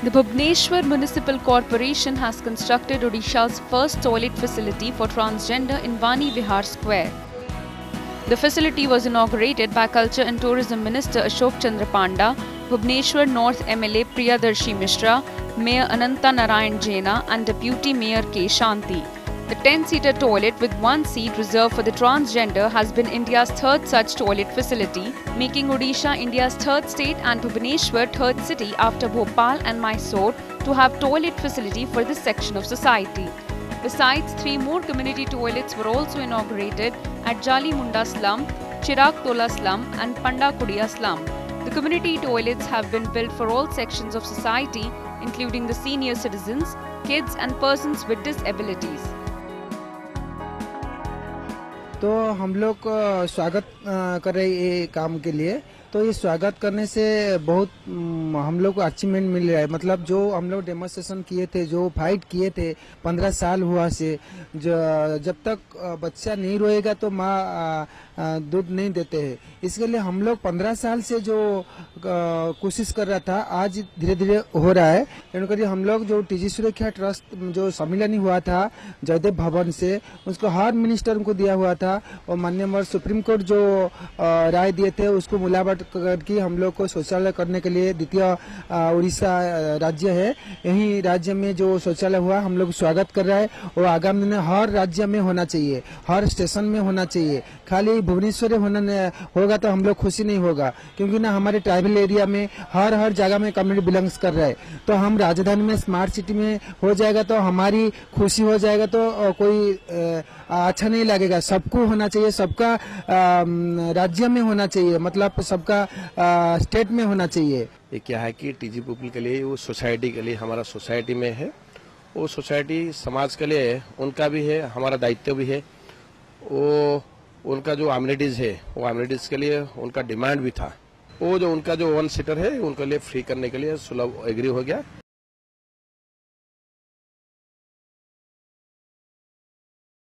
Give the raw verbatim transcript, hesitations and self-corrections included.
The Bhubaneswar Municipal Corporation has constructed Odisha's first toilet facility for transgender in Vani Vihar Sqaure. The facility was inaugurated by Culture and Tourism Minister Ashok Chandra Panda, Bhubaneswar North M L A Priyadarshi Mishra, Mayor Ananta Narayan Jena and Deputy Mayor K. Shanti. The ten-seater toilet with one seat reserved for the transgender has been India's third such toilet facility, making Odisha India's third state and Bhubaneswar third city after Bhopal and Mysore to have toilet facility for this section of society. Besides, three more community toilets were also inaugurated at Jalimunda slum, Chiragtola slum and Pandakudia slum. The community toilets have been built for all sections of society, including the senior citizens, kids and persons with disabilities. तो हम लोग स्वागत कर रहे ये काम के लिए। तो ये स्वागत करने से बहुत हम लोग को अचीवमेंट मिल रहा है। मतलब जो हम लोग डेमोन्स्ट्रेशन किए थे, जो फाइट किए थे पंद्रह साल हुआ से, जब तक बच्चा नहीं रोएगा तो माँ दूध नहीं देते हैं। इसके लिए हम लोग पंद्रह साल से जो कोशिश कर रहा था, आज धीरे धीरे हो रहा है। क्योंकि हम लोग जो टीजी सुरक्षा ट्रस्ट जो सम्मेलन हुआ था जयदेव भवन से, उसको हर मिनिस्टर को दिया हुआ था और माननीय सुप्रीम कोर्ट जो राय दिए थे उसको मुलावट करके हम लोग को शौचालय करने के लिए द्वितीय उड़ीसा राज्य है, यही राज्य में जो शौचालय हुआ हम लोग स्वागत कर रहा है। और आगामी दिन हर राज्य में होना चाहिए, हर स्टेशन में होना चाहिए। खाली भुवनेश्वर होना होगा तो हम लोग खुशी नहीं होगा, क्योंकि ना हमारे ट्राइबल एरिया में हर हर जगह में कम्युनिटी बिलोंग्स कर रहा है। तो हम राजधानी में स्मार्ट सिटी में हो जाएगा तो हमारी खुशी हो जाएगा, तो कोई अच्छा नहीं लगेगा। सबको होना चाहिए, सबका राज्य में होना चाहिए, मतलब सबका स्टेट में होना चाहिए। ये क्या है कि टीजी पीपल के लिए, वो सोसाइटी के लिए, हमारा सोसाइटी में है, वो सोसाइटी समाज के लिए उनका भी है, हमारा दायित्व भी है। वो उनका जो एमिनिटीज है, वो एमिनिटीज के लिए उनका डिमांड भी था। वो जो उनका जो वन सीटर है उनके लिए फ्री करने के लिए सुलभ एग्री हो गया।